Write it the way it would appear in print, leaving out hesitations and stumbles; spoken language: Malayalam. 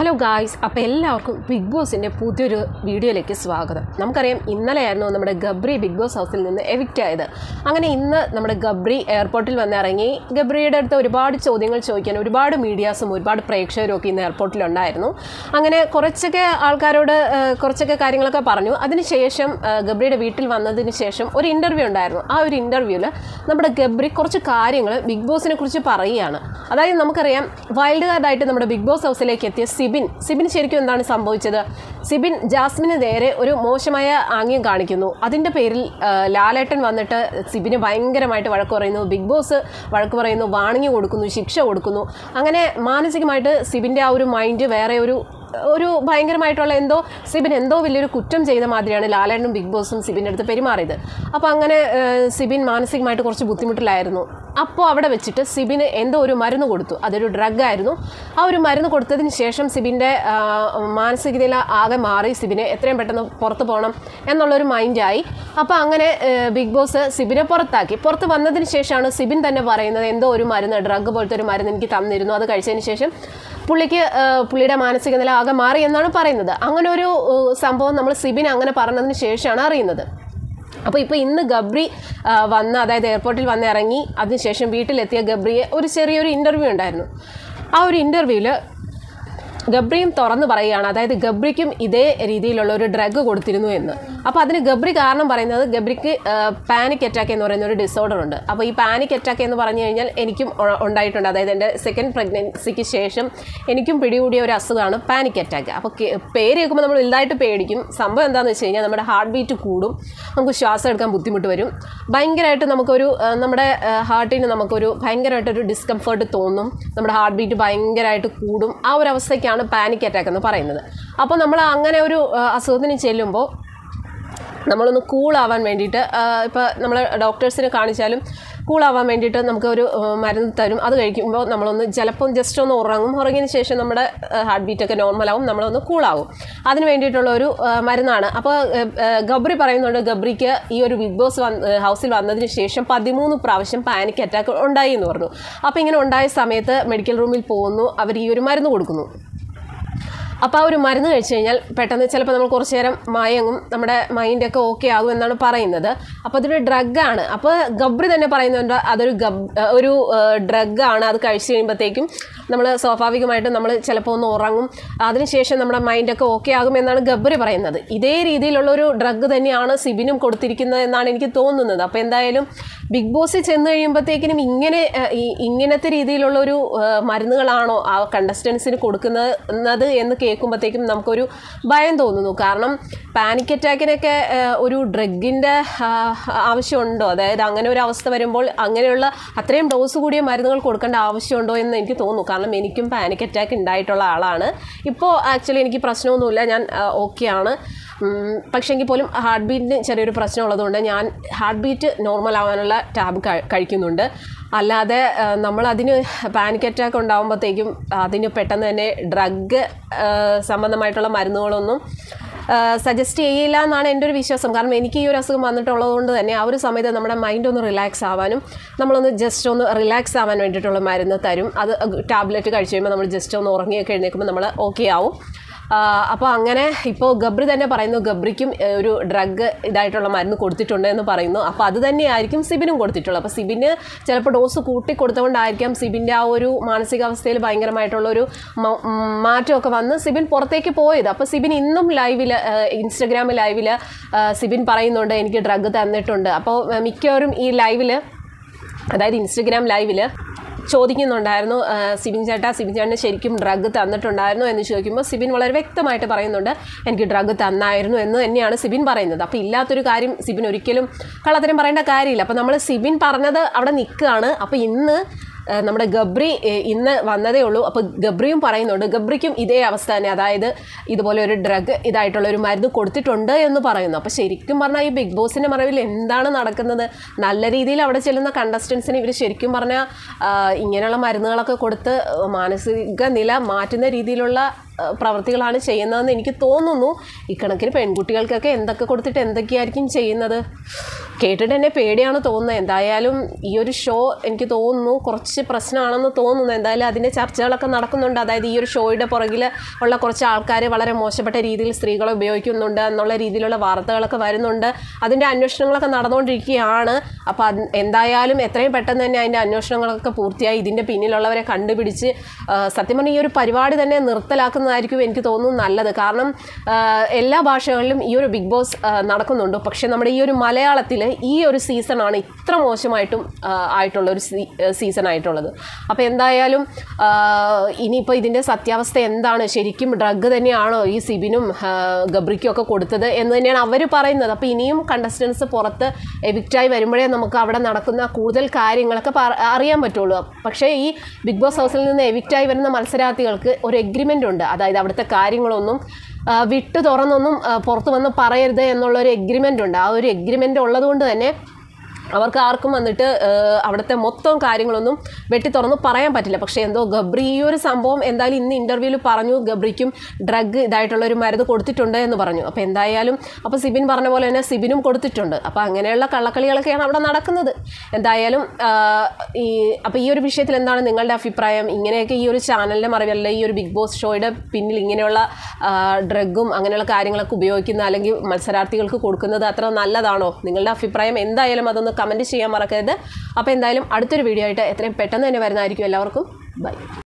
ഹലോ ഗായ്സ്, അപ്പോൾ എല്ലാവർക്കും ബിഗ് ബോസിൻ്റെ പുതിയൊരു വീഡിയോയിലേക്ക് സ്വാഗതം. നമുക്കറിയാം ഇന്നലെയായിരുന്നു നമ്മുടെ ഗബ്രി ബിഗ് ബോസ് ഹൗസിൽ നിന്ന് എവിക്റ്റ് ആയത്. അങ്ങനെ ഇന്ന് നമ്മുടെ ഗബ്രി എയർപോർട്ടിൽ വന്നിറങ്ങി. ഗബ്രിയുടെ അടുത്ത് ഒരുപാട് ചോദ്യങ്ങൾ ചോദിക്കാൻ ഒരുപാട് മീഡിയാസും ഒരുപാട് പ്രേക്ഷകരും ഒക്കെ ഇന്ന് എയർപോർട്ടിലുണ്ടായിരുന്നു. അങ്ങനെ കുറച്ചൊക്കെ ആൾക്കാരോട് കുറച്ചൊക്കെ കാര്യങ്ങളൊക്കെ പറഞ്ഞു. അതിനുശേഷം ഗബ്രിയുടെ വീട്ടിൽ വന്നതിന് ശേഷം ഒരു ഇൻ്റർവ്യൂ ഉണ്ടായിരുന്നു. ആ ഒരു ഇൻ്റർവ്യൂവിൽ നമ്മുടെ ഗബ്രി കുറച്ച് കാര്യങ്ങൾ ബിഗ് ബോസിനെ കുറിച്ച് പറയുകയാണ്. അതായത് നമുക്കറിയാം വൈൽഡ് കാർഡായിട്ട് നമ്മുടെ ബിഗ് ബോസ് ഹൗസിലേക്ക് എത്തിയ സിബിൻ ശരിക്കും എന്താണ് സംഭവിച്ചത്? സിബിൻ ജാസ്മിന് നേരെ ഒരു മോശമായ ആംഗ്യം കാണിക്കുന്നു. അതിൻ്റെ പേരിൽ ലാലേട്ടൻ വന്നിട്ട് സിബിന് ഭയങ്കരമായിട്ട് വഴക്ക് പറയുന്നു. ബിഗ് ബോസ് വഴക്ക് പറയുന്നു, വാണിംഗ് കൊടുക്കുന്നു, ശിക്ഷ കൊടുക്കുന്നു. അങ്ങനെ മാനസികമായിട്ട് സിബിൻ്റെ ആ ഒരു മൈൻഡ് വേറെ ഒരു ഭയങ്കരമായിട്ടുള്ള സിബിൻ വലിയൊരു കുറ്റം ചെയ്ത മാതിരിയാണ് ലാലേട്ടനും ബിഗ് ബോസും സിബിൻ്റെ അടുത്ത് പെരുമാറിയത്. അപ്പോൾ അങ്ങനെ സിബിൻ മാനസികമായിട്ട് കുറച്ച് ബുദ്ധിമുട്ടിലായിരുന്നു. അപ്പോൾ അവിടെ വെച്ചിട്ട് സിബിന് ഒരു മരുന്ന് കൊടുത്തു. അതൊരു ഡ്രഗായിരുന്നു. ആ ഒരു മരുന്ന് കൊടുത്തതിന് ശേഷം സിബിൻ്റെ മാനസികതയിൽ ആകെ മാറി. സിബിനെ എത്രയും പെട്ടെന്ന് പുറത്ത് പോകണം എന്നുള്ളൊരു മൈൻഡായി. അപ്പോൾ അങ്ങനെ ബിഗ് ബോസ് സിബിനെ പുറത്താക്കി. പുറത്ത് വന്നതിന് ശേഷമാണ് സിബിൻ തന്നെ പറയുന്നത് ഒരു മരുന്ന്, ഡ്രഗ് പോലത്തെ ഒരു മരുന്ന് എനിക്ക് തന്നിരുന്നു. അത് കഴിച്ചതിന് ശേഷം പുള്ളിയുടെ മാനസിക നില ആകെ മാറി എന്നാണ് പറയുന്നത്. അങ്ങനെ ഒരു സംഭവം നമ്മൾ സിബിൻ അങ്ങനെ പറഞ്ഞതിന് ശേഷമാണ് അറിയുന്നത്. അപ്പോൾ ഇന്ന് ഗബ്രി അതായത് എയർപോർട്ടിൽ വന്ന് ഇറങ്ങി അതിനുശേഷം വീട്ടിലെത്തിയ ഗബ്രിയെ ഒരു ചെറിയൊരു ഇൻ്റർവ്യൂ ഉണ്ടായിരുന്നു. ആ ഒരു ഇൻ്റർവ്യൂവിൽ ഗബ്രിയും തുറന്ന് പറയുകയാണ്, അതായത് ഗബ്രിക്കും ഇതേ രീതിയിലുള്ള ഒരു ഡ്രഗ് കൊടുത്തിരുന്നു എന്ന്. അപ്പോൾ അതിന് ഗബ്രി കാരണം പറയുന്നത് ഗബ്രിക്ക് പാനിക് അറ്റാക്ക് എന്ന് പറയുന്ന ഒരു ഡിസോർഡർ ഉണ്ട്. അപ്പോൾ ഈ പാനിക് അറ്റാക്ക് എന്ന് പറഞ്ഞു കഴിഞ്ഞാൽ എനിക്കും ഉണ്ടായിട്ടുണ്ട്. അതായത് എൻ്റെ സെക്കൻഡ് പ്രഗ്നൻസിക്ക് ശേഷം എനിക്കും പിടികൂടിയ ഒരു അസുഖമാണ് പാനിക് അറ്റാക്ക്. അപ്പോൾ പേര് കേൾക്കുമ്പോൾ നമ്മൾ വലുതായിട്ട് പേടിക്കും. സംഭവം എന്താണെന്ന് വെച്ച് കഴിഞ്ഞാൽ നമ്മുടെ ഹാർട്ട് ബീറ്റ് കൂടും, നമുക്ക് ശ്വാസം എടുക്കാൻ ബുദ്ധിമുട്ട് വരും, ഭയങ്കരമായിട്ട് നമ്മുടെ ഹാർട്ടിന് ഭയങ്കരമായിട്ടൊരു ഡിസ്കംഫർട്ട് തോന്നും, നമ്മുടെ ഹാർട്ട് ബീറ്റ് ഭയങ്കരമായിട്ട് കൂടും. ആ ഒരു അവസ്ഥയ്ക്കാണ് പാനിക് അറ്റാക്ക് എന്ന് പറയുന്നത്. അപ്പോൾ നമ്മൾ അങ്ങനെ ഒരു അസുഖത്തിന് ചെല്ലുമ്പോൾ നമ്മളൊന്ന് കൂളാവാൻ വേണ്ടിയിട്ട് ഇപ്പോൾ നമ്മൾ ഡോക്ടേഴ്സിനെ കാണിച്ചാലും കൂളാവാൻ വേണ്ടിയിട്ട് നമുക്കൊരു മരുന്ന് തരും. അത് കഴിക്കുമ്പോൾ നമ്മളൊന്ന് ചിലപ്പം ജസ്റ്റ് ഒന്ന് ഉറങ്ങിയതിന് ശേഷം നമ്മുടെ ഹാർട്ട് ബീറ്റൊക്കെ നോർമലാവും, നമ്മളൊന്ന് കൂളാവും. അതിന് വേണ്ടിയിട്ടുള്ള ഒരു മരുന്നാണ്. അപ്പോൾ ഗബ്രി പറയുന്നുണ്ട് ഗബ്രിക്ക് ഈ ഒരു ബിഗ് ബോസ് ഹൗസിൽ വന്നതിന് ശേഷം 13 പ്രാവശ്യം പാനിക് അറ്റാക്ക് ഉണ്ടായി എന്ന് പറഞ്ഞു. അപ്പോൾ ഇങ്ങനെ ഉണ്ടായ സമയത്ത് മെഡിക്കൽ റൂമിൽ പോകുന്നു, അവർ ഈ ഒരു മരുന്ന് കൊടുക്കുന്നു. അപ്പോൾ ആ ഒരു മരുന്ന് കഴിച്ച് കഴിഞ്ഞാൽ പെട്ടെന്ന് ചിലപ്പോൾ നമ്മൾ കുറച്ച് നേരം മയങ്ങും, നമ്മുടെ മൈൻഡൊക്കെ ഓക്കെ ആകും എന്നാണ് പറയുന്നത്. അപ്പോൾ അതൊരു ഡ്രഗാണ്. അപ്പോൾ ഗബ്രി തന്നെ പറയുന്നുണ്ട് ഒരു ഡ്രഗാണ്. അത് കഴിച്ച് കഴിയുമ്പോഴത്തേക്കും നമ്മൾ സ്വാഭാവികമായിട്ടും നമ്മൾ ചിലപ്പോൾ ഒന്ന് ഉറങ്ങും, അതിനുശേഷം നമ്മുടെ മൈൻഡൊക്കെ ഓക്കെ ആകും എന്നാണ് ഗബ്രി പറയുന്നത്. ഇതേ രീതിയിലുള്ളൊരു ഡ്രഗ് തന്നെയാണ് സിബിനും കൊടുത്തിരിക്കുന്നത് എന്നാണ് എനിക്ക് തോന്നുന്നത്. അപ്പോൾ എന്തായാലും ബിഗ് ബോസിൽ ചെന്ന് കഴിയുമ്പോഴത്തേക്കിനും ഇങ്ങനത്തെ രീതിയിലുള്ളൊരു മരുന്നുകളാണോ ആ കണ്ടസ്റ്റൻസിന് കൊടുക്കുന്നത് എന്ന് കേൾക്കുമ്പോഴത്തേക്കും നമുക്കൊരു ഭയം തോന്നുന്നു. കാരണം പാനിക് അറ്റാക്കിനൊക്കെ ഒരു ഡ്രഗിൻ്റെ ആവശ്യമുണ്ടോ? അതായത് അങ്ങനെ ഒരു അവസ്ഥ വരുമ്പോൾ അങ്ങനെയുള്ള അത്രയും ഡോസ് കൂടിയ മരുന്നുകൾ കൊടുക്കേണ്ട ആവശ്യമുണ്ടോ എന്ന് എനിക്ക് തോന്നുന്നു. കാരണം എനിക്കും പാനിക് അറ്റാക്ക് ഉണ്ടായിട്ടുള്ള ആളാണ്. ഇപ്പോൾ ആക്ച്വലി എനിക്ക് പ്രശ്നമൊന്നുമില്ല, ഞാൻ ഓക്കെയാണ്. പക്ഷേങ്കിൽ പോലും ഹാർട്ട് ബീറ്റിന് ചെറിയൊരു പ്രശ്നമുള്ളതുകൊണ്ട് ഞാൻ ഹാർട്ട് ബീറ്റ് നോർമൽ ആവാനുള്ള ടാബ് കഴിക്കുന്നുണ്ട്. അല്ലാതെ നമ്മളതിന് പാനിക് അറ്റാക്ക് ഉണ്ടാകുമ്പോഴത്തേക്കും അതിന് പെട്ടെന്ന് തന്നെ ഡ്രഗ് സംബന്ധമായിട്ടുള്ള മരുന്നുകളൊന്നും സജസ്റ്റ് ചെയ്യില്ല എന്നാണ് എൻ്റെ ഒരു വിശ്വാസം. കാരണം എനിക്ക് ഈ ഒരു അസുഖം വന്നിട്ടുള്ളത് കൊണ്ട് തന്നെ ആ ഒരു സമയത്ത് നമ്മുടെ മൈൻഡ് ഒന്ന് റിലാക്സ് ആവാനും നമ്മളൊന്ന് ജസ്റ്റ് ഒന്ന് റിലാക്സ് ആവാൻ വേണ്ടിയിട്ടുള്ള മരുന്ന് തരും. അത് ടാബ്ലറ്റ് കഴിച്ച് കഴിയുമ്പോൾ നമ്മൾ ജസ്റ്റ് ഒന്ന് ഉറങ്ങിയൊക്കെ എഴുന്നേൽക്കുമ്പോൾ നമ്മൾ ഓക്കെ ആവും. അപ്പോൾ അങ്ങനെ ഇപ്പോൾ ഗബ്രി തന്നെ പറയുന്നു ഗബ്രിക്കും ഒരു ഡ്രഗ് ഇതായിട്ടുള്ള മരുന്ന് കൊടുത്തിട്ടുണ്ട് എന്ന് പറയുന്നു. അപ്പോൾ അത് തന്നെയായിരിക്കും സിബിനും കൊടുത്തിട്ടുള്ളത്. അപ്പോൾ സിബിന് ചിലപ്പോൾ ഡോസ് കൂട്ടി കൊടുത്തുകൊണ്ടായിരിക്കാം സിബിൻ്റെ ആ ഒരു മാനസികാവസ്ഥയിൽ ഭയങ്കരമായിട്ടുള്ളൊരു മാറ്റമൊക്കെ വന്ന് സിബിൻ പുറത്തേക്ക് പോയത്. അപ്പോൾ സിബിൻ ഇന്നും ഇൻസ്റ്റഗ്രാം ലൈവിൽ സിബിൻ പറയുന്നുണ്ട് എനിക്ക് ഡ്രഗ് തന്നിട്ടുണ്ട്. അപ്പോൾ മിക്കവരും ഈ ലൈവിൽ, അതായത് ഇൻസ്റ്റഗ്രാം ലൈവിൽ ചോദിക്കുന്നുണ്ടായിരുന്നു സിബിൻ ചേട്ടന് ശരിക്കും ഡ്രഗ് തന്നിട്ടുണ്ടായിരുന്നു എന്ന് ചോദിക്കുമ്പോൾ സിബിൻ വളരെ വ്യക്തമായിട്ട് പറയുന്നുണ്ട് എനിക്ക് ഡ്രഗ് തന്നായിരുന്നു എന്ന് തന്നെയാണ് സിബിൻ പറയുന്നത്. അപ്പോൾ ഇല്ലാത്തൊരു കാര്യം സിബിൻ ഒരിക്കലും കള്ളത്തരം പറയേണ്ട കാര്യമില്ല. അപ്പോൾ നമ്മൾ സിബിൻ പറഞ്ഞത് അവിടെ നിൽക്കുകയാണ്. അപ്പോൾ ഇന്ന് നമ്മുടെ ഗബ്രി ഇന്ന് വന്നതേ ഉള്ളൂ. അപ്പോൾ ഗബ്രിയും പറയുന്നുണ്ട് ഗബ്രിക്കും ഇതേ അവസ്ഥ തന്നെ, അതായത് ഇതുപോലെ ഒരു ഡ്രഗ് ഇതായിട്ടുള്ളൊരു മരുന്ന് കൊടുത്തിട്ടുണ്ട് എന്ന് പറയുന്നു. അപ്പോൾ ശരിക്കും പറഞ്ഞാൽ ഈ ബിഗ് ബോസിൻ്റെ മറവിൽ എന്താണ് നടക്കുന്നത്? നല്ല രീതിയിൽ അവിടെ ചെല്ലുന്ന കണ്ടസ്റ്റൻസിന് ഇവർ ശരിക്കും പറഞ്ഞാൽ ഇങ്ങനെയുള്ള മരുന്നുകളൊക്കെ കൊടുത്ത് മാനസിക നില മാറ്റുന്ന രീതിയിലുള്ള പ്രവൃത്തികളാണ് ചെയ്യുന്നതെന്ന് എനിക്ക് തോന്നുന്നു. ഇക്കണക്കിന് പെൺകുട്ടികൾക്കൊക്കെ എന്തൊക്കെ കൊടുത്തിട്ട് എന്തൊക്കെയായിരിക്കും ചെയ്യുന്നത്, കേട്ടിട്ട് എന്നെ പേടിയാണ് തോന്നുന്നത്. എന്തായാലും ഈ ഒരു ഷോ എനിക്ക് തോന്നുന്നു കുറച്ച് പ്രശ്നമാണെന്ന് തോന്നുന്നു. എന്തായാലും അതിൻ്റെ ചർച്ചകളൊക്കെ നടക്കുന്നുണ്ട്. അതായത് ഈ ഒരു ഷോയുടെ പുറകിൽ ഉള്ള കുറച്ച് ആൾക്കാർ വളരെ മോശപ്പെട്ട രീതിയിൽ സ്ത്രീകളെ ഉപയോഗിക്കുന്നുണ്ട് എന്നുള്ള രീതിയിലുള്ള വാർത്തകളൊക്കെ വരുന്നുണ്ട്. അതിൻ്റെ അന്വേഷണങ്ങളൊക്കെ നടന്നുകൊണ്ടിരിക്കുകയാണ്. അപ്പോൾ എന്തായാലും എത്രയും പെട്ടെന്ന് തന്നെ അതിൻ്റെ അന്വേഷണങ്ങളൊക്കെ പൂർത്തിയായി ഇതിൻ്റെ പിന്നിലുള്ളവരെ കണ്ടുപിടിച്ച് സത്യം പറഞ്ഞാൽ ഈ ഒരു പരിപാടി തന്നെ നിർത്തലാക്കുന്നതായിരിക്കും എനിക്ക് തോന്നുന്നു നല്ലത്. കാരണം എല്ലാ ഭാഷകളിലും ഈ ഒരു ബിഗ് ബോസ് നടക്കുന്നുണ്ട്. പക്ഷേ നമ്മുടെ ഈ ഒരു മലയാളത്തിൽ ഈ ഒരു സീസണാണ് ഇത്ര മോശമായിട്ടും ആയിട്ടുള്ള ഒരു സീസൺ ആയിട്ടുള്ളത്. അപ്പോൾ എന്തായാലും ഇനിയിപ്പോൾ ഇതിൻ്റെ സത്യാവസ്ഥ എന്താണ്, ശരിക്കും ഡ്രഗ് തന്നെയാണോ ഈ സിബിനും ഗബ്രിക്കും ഒക്കെ കൊടുത്തത് എന്ന് തന്നെയാണ് അവർ പറയുന്നത്. അപ്പോൾ ഇനിയും കണ്ടസ്റ്റൻസ് പുറത്ത് എവിക്റ്റായി വരുമ്പോഴേ നമുക്ക് അവിടെ നടക്കുന്ന കൂടുതൽ കാര്യങ്ങളൊക്കെ അറിയാൻ പറ്റുള്ളൂ. പക്ഷേ ഈ ബിഗ് ബോസ് ഹൗസിൽ നിന്ന് എവിക്റ്റായി വരുന്ന മത്സരാർത്ഥികൾക്ക് ഒരു എഗ്രിമെൻ്റ് ഉണ്ട്. അതായത് അവിടുത്തെ കാര്യങ്ങളൊന്നും വിട്ടു തുറന്നൊന്നും പുറത്ത് വന്ന് പറയരുത് എന്നുള്ളൊരു എഗ്രിമെൻ്റ് ഉണ്ട്. ആ ഒരു എഗ്രിമെൻ്റ് ഉള്ളതുകൊണ്ട് തന്നെ അവർക്ക് ആർക്കും വന്നിട്ട് അവിടുത്തെ മൊത്തം കാര്യങ്ങളൊന്നും വെട്ടി തുറന്ന് പറയാൻ പറ്റില്ല. പക്ഷേ എന്തോ ഗബ്രി ഈ ഒരു സംഭവം എന്തായാലും ഇന്ന് ഇൻ്റർവ്യൂവിൽ പറഞ്ഞു, ഗബ്രിക്കും ഡ്രഗ് ഇതായിട്ടുള്ളൊരു മരുന്ന് കൊടുത്തിട്ടുണ്ട് എന്ന് പറഞ്ഞു. അപ്പോൾ എന്തായാലും അപ്പോൾ സിബിൻ പറഞ്ഞ പോലെ തന്നെ സിബിനും കൊടുത്തിട്ടുണ്ട്. അപ്പോൾ അങ്ങനെയുള്ള കള്ളക്കളികളൊക്കെയാണ് അവിടെ നടക്കുന്നത്. എന്തായാലും അപ്പോൾ ഈ ഒരു വിഷയത്തിൽ എന്താണ് നിങ്ങളുടെ അഭിപ്രായം? ഇങ്ങനെയൊക്കെ ഈ ഒരു ചാനലിൻ്റെ മറവിലല്ല ഈ ഒരു ബിഗ് ബോസ് ഷോയുടെ പിന്നിൽ ഇങ്ങനെയുള്ള ഡ്രഗും അങ്ങനെയുള്ള കാര്യങ്ങളൊക്കെ ഉപയോഗിക്കുന്ന അല്ലെങ്കിൽ മത്സരാർത്ഥികൾക്ക് കൊടുക്കുന്നത് അത്ര നല്ലതാണോ? നിങ്ങളുടെ അഭിപ്രായം എന്തായാലും അതൊന്ന് കമൻറ്റ് ചെയ്യാൻ മറക്കരുത്. അപ്പോൾ എന്തായാലും അടുത്തൊരു വീഡിയോ ആയിട്ട് എത്രയും പെട്ടെന്ന് തന്നെ വരുന്നതായിരിക്കും. എല്ലാവർക്കും ബൈ.